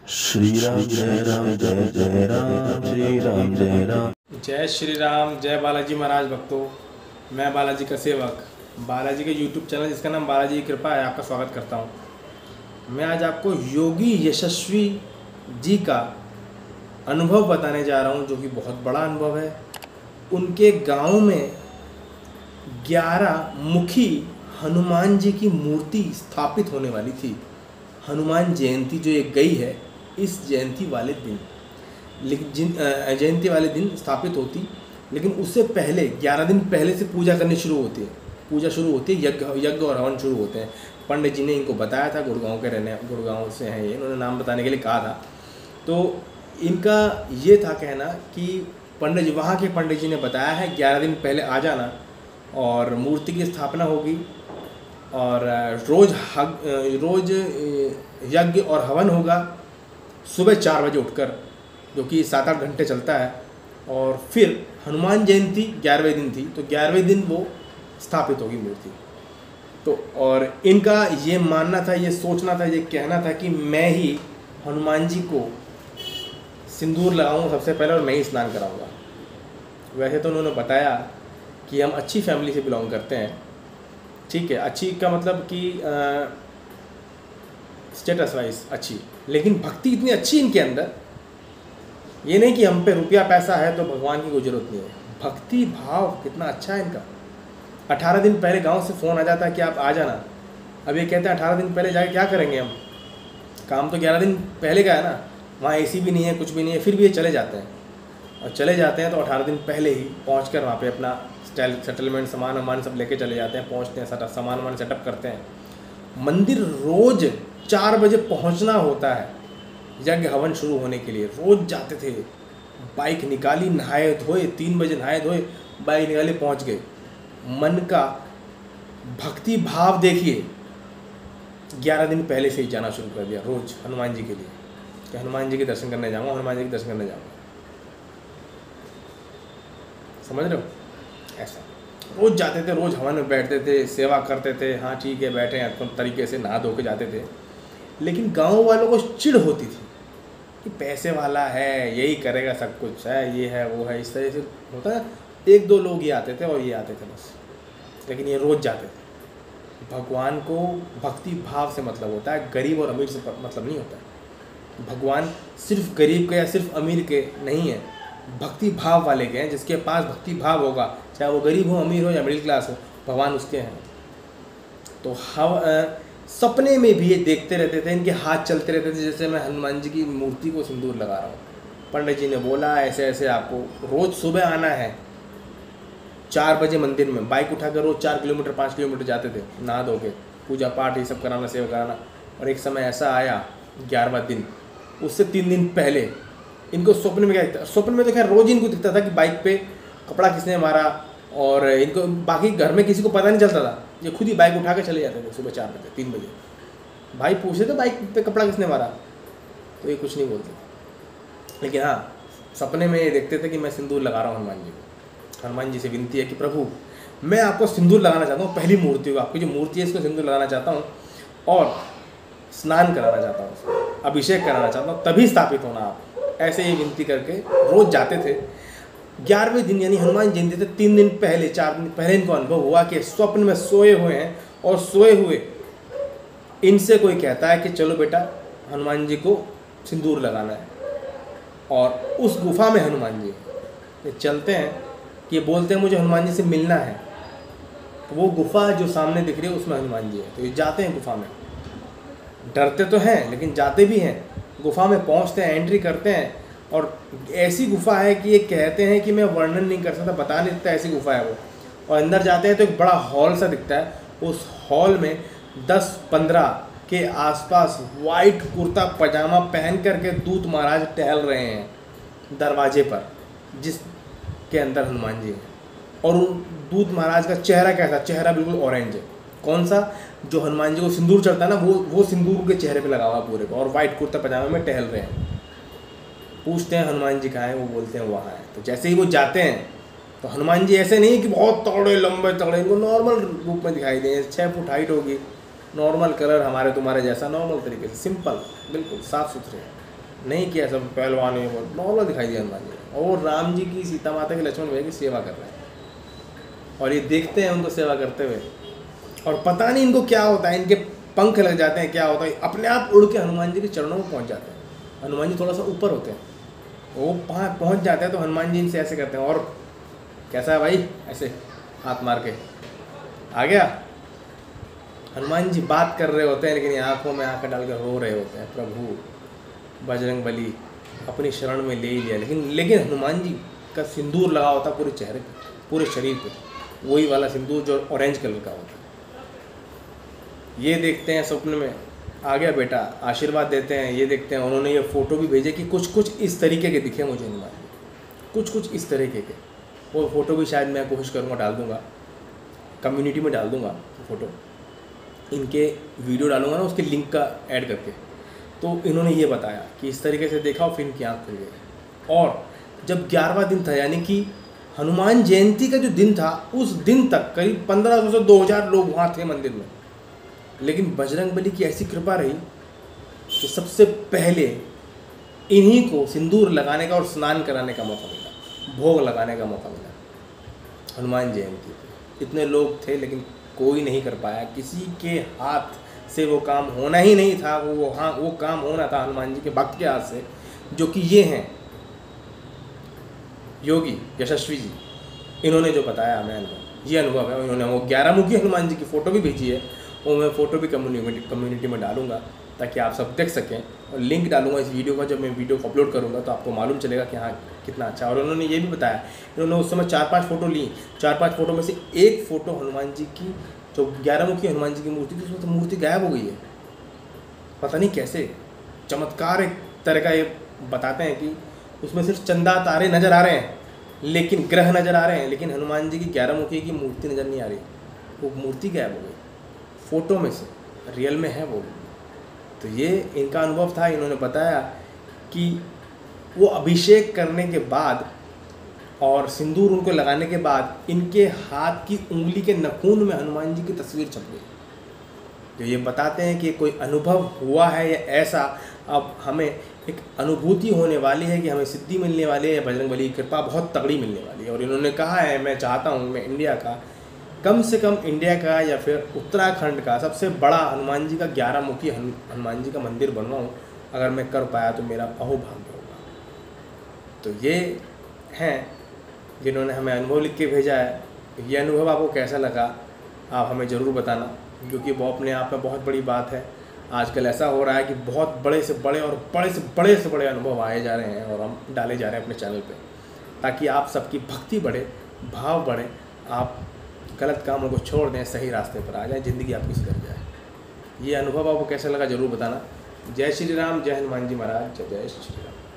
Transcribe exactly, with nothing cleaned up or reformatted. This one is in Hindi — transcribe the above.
श्री राम जय राम जय जय राम श्री राम जय राम। जय श्री राम, जय बालाजी महाराज भक्तों। मैं बालाजी का सेवक बालाजी के यूट्यूब चैनल जिसका नाम बालाजी की कृपा है आपका स्वागत करता हूँ। मैं आज आपको योगी यशस्वी जी का अनुभव बताने जा रहा हूँ, जो कि बहुत बड़ा अनुभव है। उनके गांव में ग्यारह मुखी हनुमान जी की मूर्ति स्थापित होने वाली थी। हनुमान जयंती जो एक गई है, इस जयंती वाले दिन लेकिन जिन जयंती वाले दिन स्थापित होती, लेकिन उससे पहले ग्यारह दिन पहले से पूजा करनी शुरू होती है। पूजा शुरू होती है, यज्ञ यज्ञ और हवन शुरू होते हैं। पंडित जी ने इनको बताया था, गुड़गांव के रहने गुड़गांव से हैं ये, इन्होंने नाम बताने के लिए कहा था। तो इनका ये था कहना कि पंडित जी, वहाँ के पंडित जी ने बताया है ग्यारह दिन पहले आ जाना और मूर्ति की स्थापना होगी और रोज़ हग रोज़ यज्ञ और हवन होगा सुबह चार बजे उठकर, जो कि सात आठ घंटे चलता है। और फिर हनुमान जयंती ग्यारहवें दिन थी, तो ग्यारहवें दिन वो स्थापित होगी मूर्ति। तो और इनका ये मानना था, ये सोचना था, ये कहना था कि मैं ही हनुमान जी को सिंदूर लगाऊंगा सबसे पहले और मैं ही स्नान कराऊंगा। वैसे तो उन्होंने बताया कि हम अच्छी फैमिली से बिलोंग करते हैं, ठीक है। अच्छी का मतलब कि स्टेटस वाइज अच्छी, लेकिन भक्ति इतनी अच्छी इनके अंदर, ये नहीं कि हम पे रुपया पैसा है तो भगवान की कोई ज़रूरत नहीं है। भक्ति भाव कितना अच्छा है इनका। अठारह दिन पहले गांव से फ़ोन आ जाता है कि आप आ जाना। अब ये कहते हैं अठारह दिन पहले जाके क्या करेंगे हम, काम तो ग्यारह दिन पहले का है ना। वहाँ एसी भी नहीं है, कुछ भी नहीं है, फिर भी ये चले जाते हैं। और चले जाते हैं तो अठारह दिन पहले ही पहुँच कर वहाँ पर अपना स्टाइल सेटलमेंट सामान वामान सब लेके चले जाते हैं। पहुँचते हैं, सामान वामान सेटअप करते हैं। मंदिर रोज़ चार बजे पहुंचना होता है यज्ञ हवन शुरू होने के लिए। रोज़ जाते थे, बाइक निकाली, नहाए धोए, तीन बजे नहाए धोए, बाइक निकाली, पहुंच गए। मन का भक्ति भाव देखिए, ग्यारह दिन पहले से ही जाना शुरू कर दिया रोज़ हनुमान जी के लिए, कि हनुमान जी के दर्शन करने जाऊँगा, हनुमान जी के दर्शन करने जाऊँगा। समझ रहे हो? ऐसा रोज़ जाते थे, रोज़ हवन में बैठते थे, सेवा करते थे। हाँ ठीक है, बैठे हैं, अपन तरीके से नहा धो के जाते थे। लेकिन गांव वालों को चिढ़ होती थी कि पैसे वाला है, यही करेगा, सब कुछ है, ये है वो है, इस तरह से होता है। एक दो लोग ही आते थे और ये आते थे बस, लेकिन ये रोज़ जाते थे। भगवान को भक्ति भाव से मतलब होता है, गरीब और अमीर से मतलब नहीं होता है। भगवान सिर्फ गरीब के या सिर्फ अमीर के नहीं है, भक्ति भाव वाले के हैं। जिसके पास भक्ति भाव होगा, चाहे वो गरीब हो, अमीर हो या मिडिल क्लास हो, भगवान उसके हैं। तो हम सपने में भी ये देखते रहते थे, इनके हाथ चलते रहते थे जैसे मैं हनुमान जी की मूर्ति को सिंदूर लगा रहा हूँ। पंडित जी ने बोला ऐसे ऐसे आपको रोज़ सुबह आना है, चार बजे मंदिर में बाइक उठाकर रोज़ चार किलोमीटर पाँच किलोमीटर जाते थे, नहा धो के पूजा पाठ ये सब कराना, सेवा कराना। और एक समय ऐसा आया ग्यारहवां दिन, उससे तीन दिन पहले इनको स्वप्न में क्या दिखता, स्वप्न में तो खैर रोज़ इनको दिखता था कि बाइक पे कपड़ा किसने मारा, और इनको बाकी घर में किसी को पता नहीं चलता था। ये खुद ही बाइक उठा के चले जाते थे सुबह चार बजे तीन बजे। भाई पूछते थे बाइक पे कपड़ा किसने मारा, तो ये कुछ नहीं बोलते, लेकिन हाँ सपने में ये देखते थे कि मैं सिंदूर लगा रहा हूँ हनुमान जी को। हनुमान जी से विनती है कि प्रभु मैं आपको सिंदूर लगाना चाहता हूँ, पहली मूर्ति को, आपकी जो मूर्ति है इसको सिंदूर लगाना चाहता हूँ और स्नान कराना चाहता हूँ, अभिषेक कराना चाहता हूँ, तभी स्थापित होना आप। ऐसे ही विनती करके रोज़ जाते थे। ग्यारहवें दिन यानी हनुमान जयंती से तीन दिन पहले, चार दिन पहले इनको अनुभव हुआ कि स्वप्न में सोए हुए हैं और सोए हुए इनसे कोई कहता है कि चलो बेटा हनुमान जी को सिंदूर लगाना है। और उस गुफा में हनुमान जी ये चलते हैं कि ये बोलते हैं मुझे हनुमान जी से मिलना है। तो वो गुफा जो सामने दिख रही है उसमें हनुमान जी है। तो ये जाते हैं गुफा में, डरते तो हैं लेकिन जाते भी हैं। गुफा में पहुंचते हैं, एंट्री करते हैं, और ऐसी गुफा है कि ये कहते हैं कि मैं वर्णन नहीं कर सकता, बता नहीं सकता, ऐसी गुफा है वो। और अंदर जाते हैं तो एक बड़ा हॉल सा दिखता है। उस हॉल में दस पंद्रह के आसपास वाइट कुर्ता पजामा पहन करके दूत महाराज टहल रहे हैं दरवाजे पर, जिसके अंदर हनुमान जी हैं। और उन दूत महाराज का चेहरा कैसा, चेहरा बिल्कुल ऑरेंज है। कौन सा, जो हनुमान जी को सिंदूर चढ़ता है ना, वो वो सिंदूर के चेहरे पे लगा हुआ पूरे को, और वाइट कुर्ता पजामे में टहल रहे हैं। पूछते हैं हनुमान जी कहाँ हैं, वो बोलते हैं वहाँ है। तो जैसे ही वो जाते हैं तो हनुमान जी ऐसे नहीं कि बहुत तगड़े लंबे तगड़े, इनको नॉर्मल रूप में दिखाई दें। छः फुट हाइट होगी, नॉर्मल कलर हमारे तुम्हारे जैसा, नॉर्मल तरीके से, सिंपल, बिल्कुल साफ़ सुथरे। नहीं किया, सब पहलवान है वो नॉर्मल दिखाई दिया हनुमान जी। और राम जी की, सीता माता की, लक्ष्मण भैया की सेवा कर रहे हैं और ये देखते हैं उनको सेवा करते हुए, और पता नहीं इनको क्या होता है, इनके पंख लग जाते हैं, क्या होता है, अपने आप उड़ के हनुमान जी के चरणों में पहुंच जाते हैं। हनुमान जी थोड़ा सा ऊपर होते हैं, वो वहाँ पहुँच जाते हैं तो हनुमान जी इनसे ऐसे करते हैं, और कैसा है भाई, ऐसे हाथ मार के आ गया। हनुमान जी बात कर रहे होते हैं लेकिन ये आँखों में आँखें डाल कर रो रहे होते हैं, प्रभु बजरंग बली अपनी शरण में ले ही लिया। लेकिन लेकिन हनुमान जी का सिंदूर लगा होता पूरे चेहरे पे, पूरे शरीर पे, वही वाला सिंदूर जो ऑरेंज कलर का होता है। ये देखते हैं स्वप्न में, आ गया बेटा, आशीर्वाद देते हैं। ये देखते हैं उन्होंने ये फ़ोटो भी भेजे कि कुछ कुछ इस तरीके के दिखे मुझे हनुमान जी, कुछ कुछ इस तरीके के। वो फ़ोटो भी शायद मैं कोशिश करूँगा डाल दूँगा, कम्युनिटी में डाल दूँगा फ़ोटो, इनके वीडियो डालूंगा ना उसके लिंक का ऐड करके। तो इन्होंने ये बताया कि इस तरीके से देखा और फिर इनकी आँख खुल गई। और जब ग्यारहवां दिन था, यानी कि हनुमान जयंती का जो दिन था, उस दिन तक करीब पंद्रह सौ से दो हज़ार लोग वहाँ थे मंदिर में। लेकिन बजरंगबली की ऐसी कृपा रही कि सबसे पहले इन्हीं को सिंदूर लगाने का और स्नान कराने का मौका मिला, भोग लगाने का मौका मिला हनुमान जयंती पे। इतने लोग थे लेकिन कोई नहीं कर पाया, किसी के हाथ से वो काम होना ही नहीं था। वो हाँ वो काम होना था हनुमान जी के भक्त के हाथ से, जो कि ये हैं योगी यशस्वी जी। इन्होंने जो बताया हमें अनुभव, ये अनुभव है। इन्होंने वो ग्यारह मुखी हनुमान जी की फ़ोटो भी भेजी है, वो मैं फ़ोटो भी कम्युनिटी कम्युनिटी में डालूंगा ताकि आप सब देख सकें, और लिंक डालूंगा इस वीडियो का। जब मैं वीडियो को अपलोड करूंगा तो आपको मालूम चलेगा कि हाँ कितना अच्छा। और उन्होंने ये भी बताया, इन्होंने उस समय चार पांच फ़ोटो ली, चार पांच फ़ोटो में से एक फ़ोटो हनुमान जी की, जो ग्यारह मुखी हनुमान जी की मूर्ति थी, उसमें तो मूर्ति गायब हो गई है, पता नहीं कैसे। चमत्कार एक तरह का ये बताते हैं कि उसमें सिर्फ चंदा तारे नज़र आ रहे हैं, लेकिन ग्रह नज़र आ रहे हैं, लेकिन हनुमान जी की ग्यारह मुखी की मूर्ति नज़र नहीं आ रही, वो मूर्ति गायब हो गई फ़ोटो में से, रियल में है वो। तो ये इनका अनुभव था। इन्होंने बताया कि वो अभिषेक करने के बाद और सिंदूर उनको लगाने के बाद इनके हाथ की उंगली के नखून में हनुमान जी की तस्वीर छप गई। तो ये बताते हैं कि कोई अनुभव हुआ है या ऐसा अब हमें एक अनुभूति होने वाली है कि हमें सिद्धि मिलने वाली है, बजरंगबली की कृपा बहुत तगड़ी मिलने वाली है। और इन्होंने कहा है, मैं चाहता हूँ मैं इंडिया का, कम से कम इंडिया का या फिर उत्तराखंड का सबसे बड़ा हनुमान जी का ग्यारह मुखी हनुमान जी का मंदिर बनवाऊँ। अगर मैं कर पाया तो मेरा अहोभाग्य होगा। तो ये हैं जिन्होंने हमें अनुभव लिख के भेजा है। ये अनुभव आपको कैसा लगा आप हमें ज़रूर बताना, क्योंकि वो अपने आप में बहुत बड़ी बात है। आजकल ऐसा हो रहा है कि बहुत बड़े से बड़े और बड़े से बड़े से बड़े अनुभव आए जा रहे हैं और हम डाले जा रहे हैं अपने चैनल पे, ताकि आप सबकी भक्ति बढ़े, भाव बढ़े, आप गलत कामों को छोड़ दें, सही रास्ते पर आ जाएं, ज़िंदगी आपकी सुधर जाए। ये अनुभव आपको कैसा लगा ज़रूर बताना। जय श्री राम, जय हनुमान जी महाराज, जय जय श्री राम।